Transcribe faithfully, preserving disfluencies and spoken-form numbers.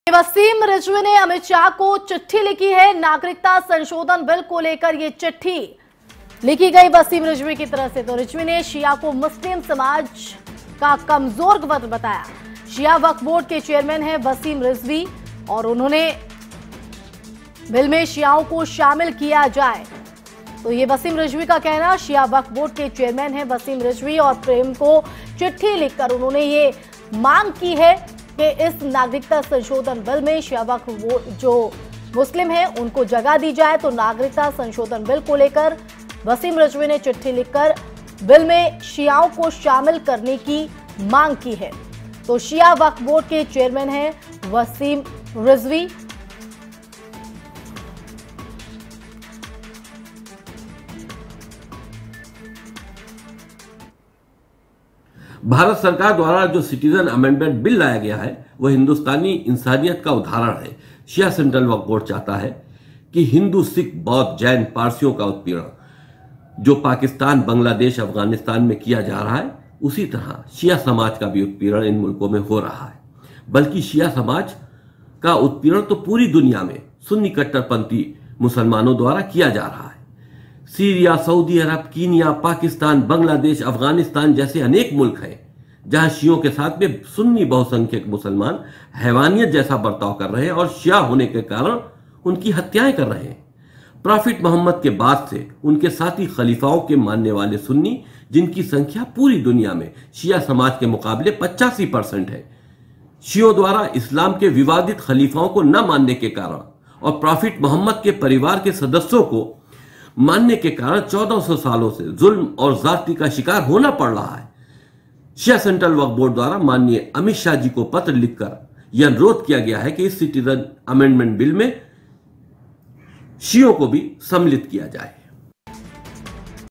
वसीम रिजवी ने अमित शाह को चिट्ठी लिखी है। नागरिकता संशोधन बिल को लेकर यह चिट्ठी लिखी गई वसीम रिजवी की तरफ से। तो रिजवी ने शिया को मुस्लिम समाज का कमजोर वर्ग बताया। शिया वक्फ बोर्ड के चेयरमैन हैं वसीम रिजवी और उन्होंने बिल में शियाओं को शामिल किया जाए। तो ये वसीम रिजवी का कहना। शिया वक्फ बोर्ड के चेयरमैन हैं वसीम रिजवी और प्रेम को चिट्ठी लिखकर उन्होंने ये मांग की है कि इस नागरिकता संशोधन बिल में शिया वक्फ बोर्ड जो मुस्लिम हैं उनको जगह दी जाए। तो नागरिकता संशोधन बिल को लेकर वसीम रिजवी ने चिट्ठी लिखकर बिल में शियाओं को शामिल करने की मांग की है। तो शिया वक्फ बोर्ड के चेयरमैन हैं वसीम रिजवी। भारत सरकार द्वारा जो सिटीजन अमेंडमेंट बिल लाया गया है वह हिंदुस्तानी इंसानियत का उदाहरण है। शिया सेंट्रल वक्फ बोर्ड चाहता है कि हिंदू, सिख, बौद्ध, जैन, पारसियों का उत्पीड़न जो पाकिस्तान, बांग्लादेश, अफगानिस्तान में किया जा रहा है उसी तरह शिया समाज का भी उत्पीड़न इन मुल्कों में हो रहा है। बल्कि शिया समाज का उत्पीड़न तो पूरी दुनिया में सुन्नी कट्टरपंथी मुसलमानों द्वारा किया जा रहा है। Syria, Saudi Arab, Kenya, Pakistan, Bangladesh, Afghanistan जैसे अनेक मुल्क हैं जहां शियों के साथ में सुन्नी बहुसंख्यक मुसलमान हैवानियत जैसा बर्ताव कर रहे हैं और शिया होने के कारण उनकी हत्याएं कर रहे हैं। प्रॉफिट मोहम्मद के बाद से उनके साथी खलीफाओं के मानने वाले सुन्नी, जिनकी संख्या पूरी दुनिया में शिया समाज के मुकाबले पचासी परसेंट है, शियों द्वारा इस्लाम के विवादित खलीफाओं को न मानने के कारण और प्रॉफिट मोहम्मद के परिवार के सदस्यों को मानने के कारण चौदह सौ सालों से जुल्म और जाति का शिकार होना पड़ रहा है। शिया सेंट्रल वक्फ बोर्ड द्वारा माननीय अमित शाह जी को पत्र लिखकर यह अनुरोध किया गया है कि इस सिटीजन अमेंडमेंट बिल में शियों को भी सम्मिलित किया जाए।